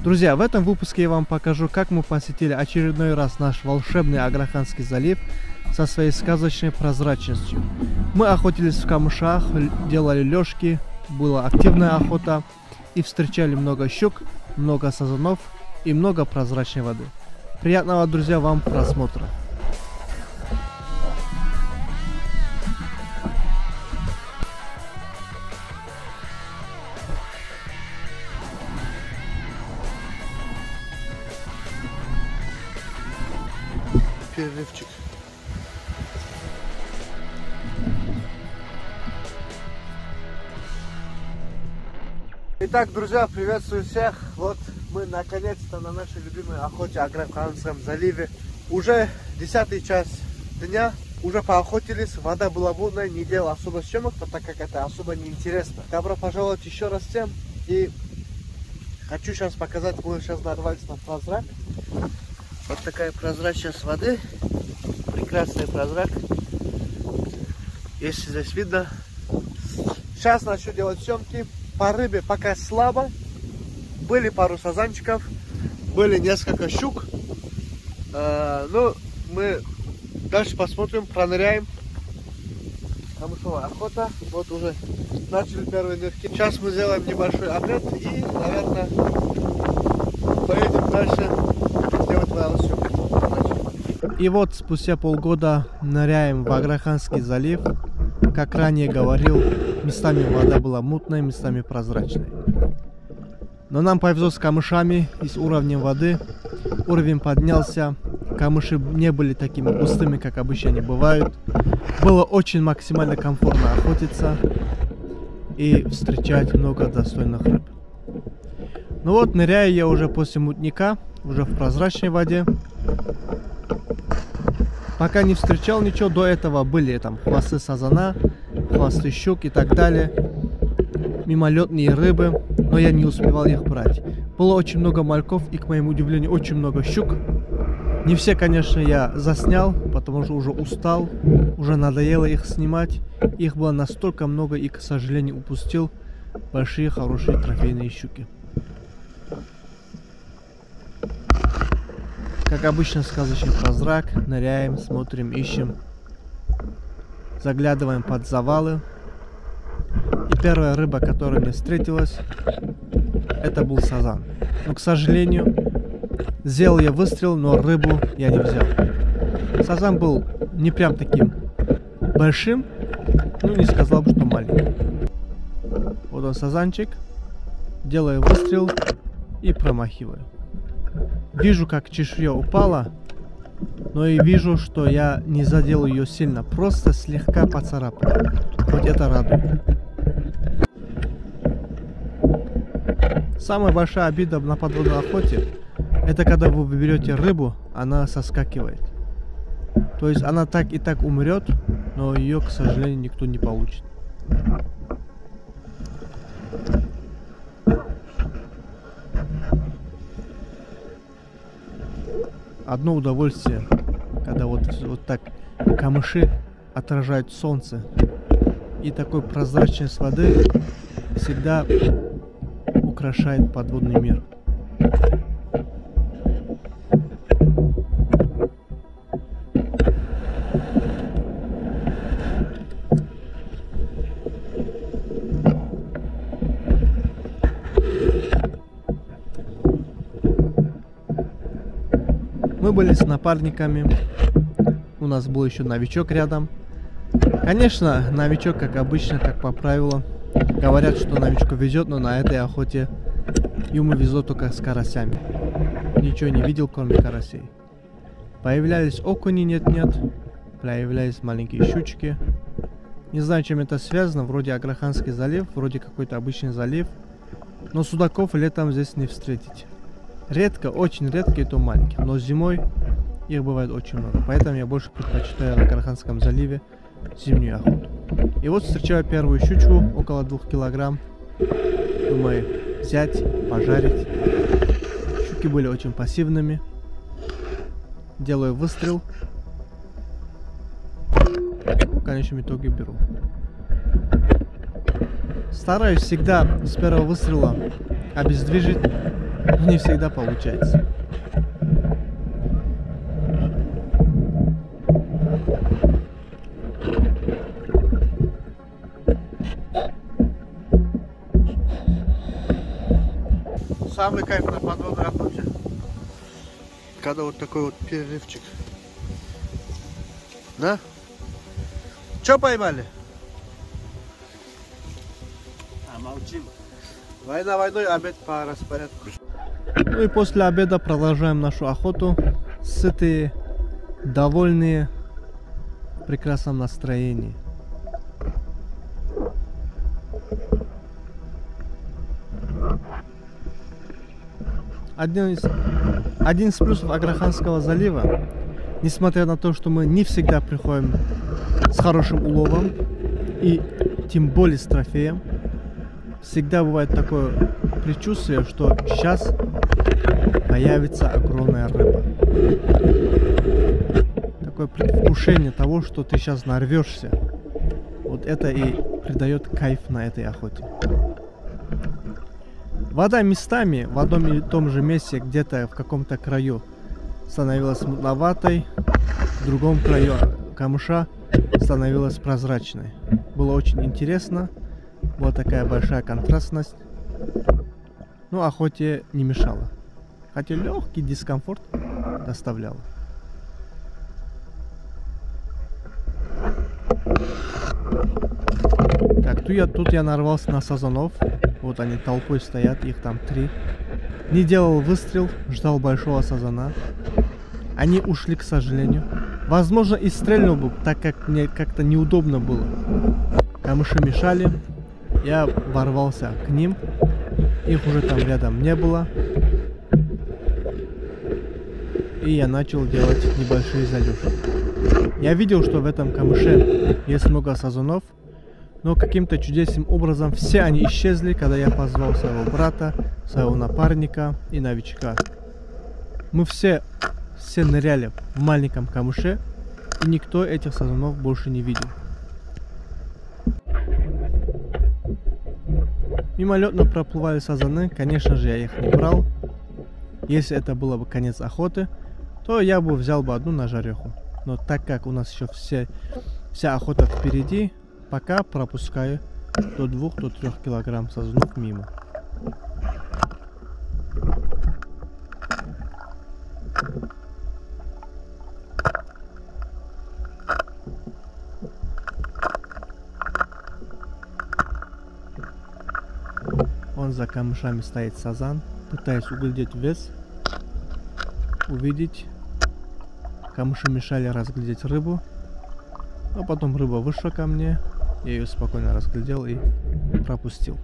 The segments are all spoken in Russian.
Друзья, в этом выпуске я вам покажу, как мы посетили очередной раз наш волшебный Аграханский залив со своей сказочной прозрачностью. Мы охотились в камышах, делали лёжки, была активная охота и встречали много щук, много сазанов и много прозрачной воды. Приятного, друзья, вам просмотра! Перерывчик. Итак, друзья, приветствую всех. Вот мы наконец-то на нашей любимой охоте в Аграханском заливе. Уже 10 час дня, уже поохотились, вода была мутная, не делал особо съемок, так как это особо неинтересно. Добро пожаловать еще раз всем. И хочу сейчас показать, мы сейчас нарвались на прозрак. Вот такая прозрачность воды, прекрасный прозрак, если здесь видно. Сейчас начну делать съемки. По рыбе пока слабо, были пару сазанчиков, были несколько щук, ну мы дальше посмотрим, проныряем. Камышовая охота, вот уже начали первые нырки. Сейчас мы сделаем небольшой обед и, наверное, поедем дальше делать съемки. И вот спустя полгода ныряем в Аграханский залив. Как ранее говорил, местами вода была мутной, местами прозрачной. Но нам повезло с камышами и с уровнем воды. Уровень поднялся, камыши не были такими густыми, как обычно они бывают. Было очень максимально комфортно охотиться и встречать много достойных рыб. Ну вот, ныряю я уже после мутника, уже в прозрачной воде. Пока не встречал ничего, до этого были там хвосты сазана, хвосты щук и так далее. Мимолетные рыбы, но я не успевал их брать. Было очень много мальков и, к моему удивлению, очень много щук. Не все, конечно, я заснял, потому что уже устал, уже надоело их снимать. Их было настолько много и, к сожалению, упустил большие, хорошие трофейные щуки. Как обычно, сказочный прозрак, ныряем, смотрим, ищем, заглядываем под завалы. И первая рыба, которая мне встретилась, это был сазан. Но, к сожалению, сделал я выстрел, но рыбу я не взял. Сазан был не прям таким большим, ну не сказал бы, что маленький. Вот он, сазанчик, делаю выстрел и промахиваю. Вижу, как чешуя упала, но и вижу, что я не задел ее сильно, просто слегка поцарапал. Хоть это радует. Самая большая обида на подводной охоте — это когда вы берете рыбу, она соскакивает. То есть она так и так умрет, но ее, к сожалению, никто не получит. Одно удовольствие, когда вот так камыши отражают солнце, и такой прозрачность воды всегда украшает подводный мир. Мы были с напарниками, у нас был еще новичок рядом. Конечно, новичок, как обычно, как по правилу, говорят, что новичку везет, но на этой охоте ему везло только с карасями. Ничего не видел, кроме карасей. Появлялись окуни, нет-нет, появлялись маленькие щучки. Не знаю, чем это связано, вроде Аграханский залив, вроде какой-то обычный залив, но судаков летом здесь не встретить. Редко, очень редко, и то маленькие, но зимой их бывает очень много, поэтому я больше предпочитаю в Аграханском заливе зимнюю охоту. И вот встречаю первую щучку, около 2 килограмм. Думаю, взять, пожарить. Щуки были очень пассивными. Делаю выстрел. В конечном итоге беру. Стараюсь всегда с первого выстрела обездвижить Но не всегда получается. Самый кайф на подводной охоте, когда вот такой вот перерывчик. Да? Что поймали? Молчим. Война войной, обед по распорядку. Ну и после обеда продолжаем нашу охоту. Сытые, довольные, в прекрасном настроении. Один из плюсов Аграханского залива, несмотря на то, что мы не всегда приходим с хорошим уловом и тем более с трофеем, всегда бывает такое предчувствие, что сейчас появится огромная рыба. Такое предвкушение того, что ты сейчас нарвешься. Вот это и придает кайф на этой охоте. Вода местами в одном и том же месте, где-то в каком-то краю, становилась мутноватой, в другом краю камыша становилась прозрачной. Было очень интересно, была такая большая контрастность, но охоте не мешала, хотя легкий дискомфорт доставляла. Так, тут я нарвался на сазанов. Вот они толпой стоят, их там 3. Не делал выстрел, ждал большого сазана. Они ушли, к сожалению. Возможно, и стрельнул бы, так как мне как-то неудобно было. Камыши мешали. Я ворвался к ним. Их уже там рядом не было. И я начал делать небольшие залёжки. Я видел, что в этом камыше есть много сазанов. Но каким-то чудесным образом все они исчезли, когда я позвал своего брата, своего напарника и новичка. Мы все ныряли в маленьком камыше, и никто этих сазанов больше не видел. Мимолетно проплывали сазаны, конечно же, я их не брал. Если это было бы конец охоты, то я бы взял бы одну на жареху. Но так как у нас еще вся охота впереди, пока пропускаю до 2-3 килограмм сазанов мимо. Он за камышами стоит сазан, пытаясь углядеть вес, увидеть. Камыши мешали разглядеть рыбу, а потом рыба вышла ко мне. Я ее спокойно разглядел и пропустил.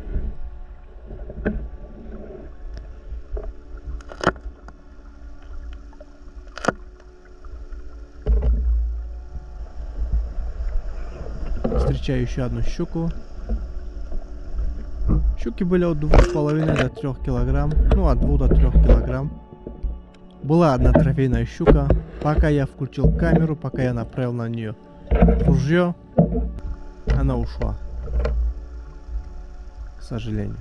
Встречаю еще одну щуку. Щуки были от 2,5 до 3 килограмм. Ну, от 2 до 3 килограмм. Была одна трофейная щука. Пока я включил камеру, пока я направил на нее ружье, она ушла, к сожалению.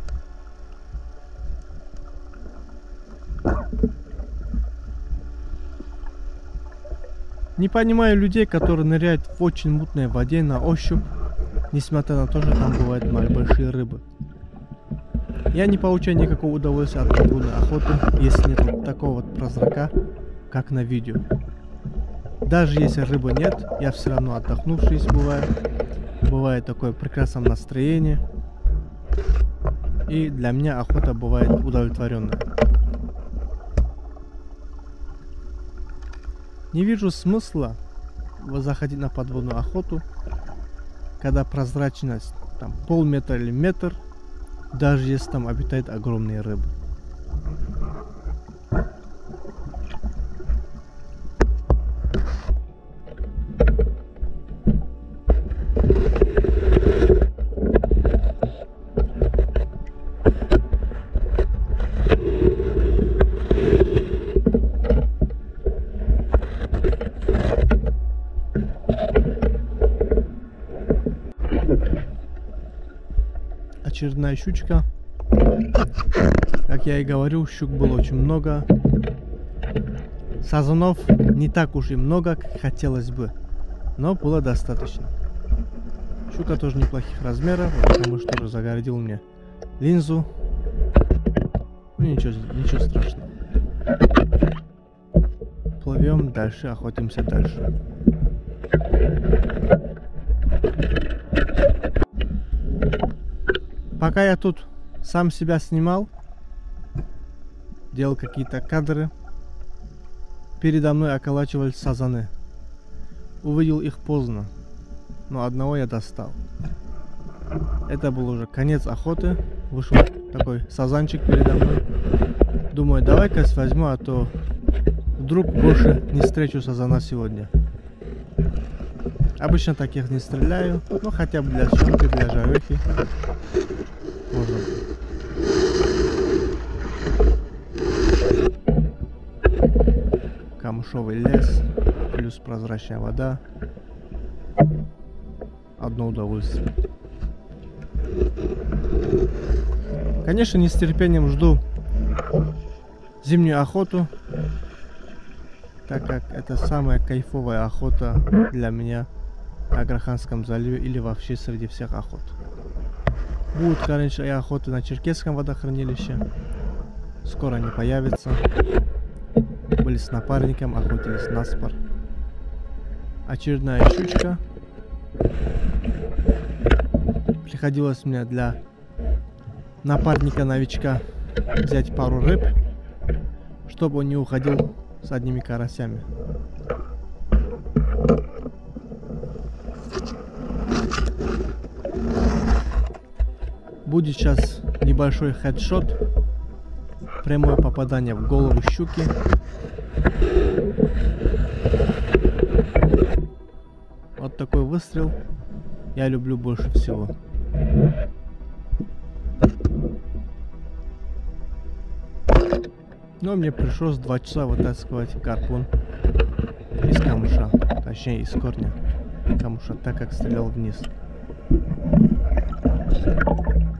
Не понимаю людей, которые ныряют в очень мутной воде на ощупь, несмотря на то, что там бывают большие рыбы. Я не получаю никакого удовольствия от подводной охоты, если нет вот такого вот прозрака, как на видео. Даже если рыбы нет, я все равно отдохнувшись бываю. Бывает такое прекрасное настроение. И для меня охота бывает удовлетворенная. Не вижу смысла заходить на подводную охоту, когда прозрачность там полметра или метр, даже если там обитают огромные рыбы. Очередная щучка. Как я и говорил, щук было очень много. Сазанов не так уж и много, как хотелось бы, но было достаточно. Щука тоже неплохих размеров, потому что тоже загородил мне линзу. Ну ничего страшного. Плывем дальше, охотимся дальше. Пока я тут сам себя снимал, делал какие-то кадры, передо мной околачивались сазаны. Увидел их поздно, но одного я достал. Это был уже конец охоты. Вышел такой сазанчик передо мной. Думаю, давай-ка возьму, а то вдруг больше не встречу сазана сегодня. Обычно таких не стреляю, но хотя бы для съемки, для жарехи. Можно. Камышовый лес, плюс прозрачная вода. Одно удовольствие. Конечно, не с терпением жду зимнюю охоту, так как это самая кайфовая охота для меня в Аграханском заливе или вообще среди всех охот. Будут, конечно, и охоты на Черкесском водохранилище. Скоро они появятся. Были с напарником, охотились на спор. Очередная щучка. Приходилось мне для напарника-новичка взять пару рыб, чтобы он не уходил с одними карасями. Будет сейчас небольшой хедшот, прямое попадание в голову щуки. Вот такой выстрел я люблю больше всего. Но мне пришлось 2 часа вытаскивать гарпун из камыша, точнее из корня камыша, так как стрелял вниз.